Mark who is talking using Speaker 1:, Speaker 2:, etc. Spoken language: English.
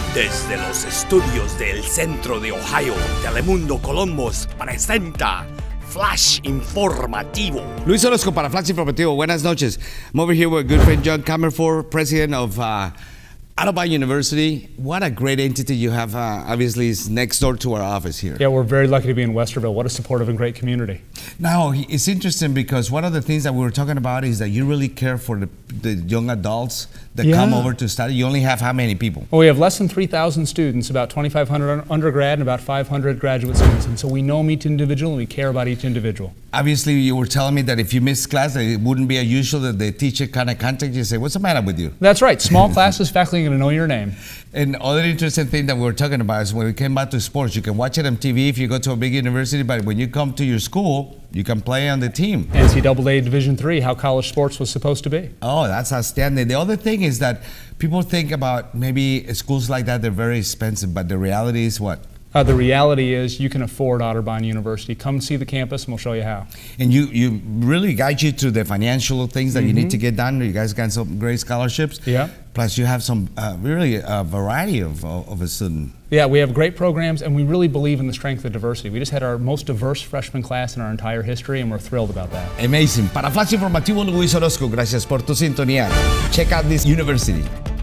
Speaker 1: Desde los estudios del centro de Ohio, Telemundo Columbus presenta Flash Informativo.
Speaker 2: Luis Orozco para Flash Informativo. Buenas noches. I'm over here with good friend John Comerford, president of Otterbein University. What a great entity you have. Obviously, it's next door to our office here.
Speaker 3: Yeah, we're very lucky to be in Westerville. What a supportive and great community.
Speaker 2: Now, it's interesting because one of the things that we were talking about is that you really care for the young adults that come over to study. You only have how many people?
Speaker 3: Well, we have less than 3,000 students, about 2,500 undergrad and about 500 graduate students. And so we know each individual and we care about each individual.
Speaker 2: Obviously, you were telling me that if you miss class, it wouldn't be unusual that the teacher kind of contact you and say, what's the matter with you?
Speaker 3: That's right. Small classes, faculty are going to know your name.
Speaker 2: And other interesting thing that we were talking about is when we came back to sports, you can watch it on TV if you go to a big university, but when you come to your school, you can play on the team.
Speaker 3: NCAA Division III, how college sports was supposed to be.
Speaker 2: Oh, that's outstanding. The other thing is that people think about maybe schools like that, they're very expensive, but the reality is what?
Speaker 3: The reality is you can afford Otterbein University. Come see the campus and we'll show you how.
Speaker 2: And you really guide you to the financial things that you need to get done. You guys got some great scholarships.
Speaker 3: Yeah.
Speaker 2: Plus you have some really a variety of a student.
Speaker 3: Yeah, we have great programs and we really believe in the strength of diversity. We just had our most diverse freshman class in our entire history and we're thrilled about that.
Speaker 2: Amazing. Para Flash Informativo, Luis Orozco, gracias por tu sintonía. Check out this university.